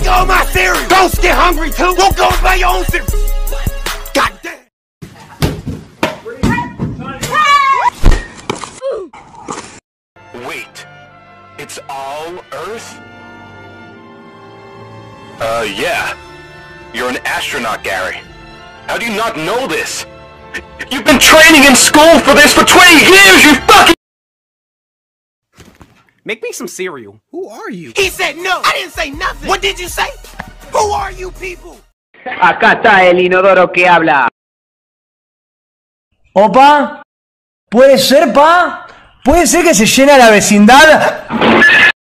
all my cereal. Ghosts get hungry too. Won't go and buy your own cereal. God damn. Wait, it's all Earth? Yeah. You're an astronaut, Gary. How do you not know this? You've been training in school for this for 20 years, you fucking— Make me some cereal. Who are you? He said no. I didn't say nothing. What did you say? Who are you people? Acá está el inodoro que habla. Opa, ¿puede ser, pa? ¿Puede ser que se llena la vecindad?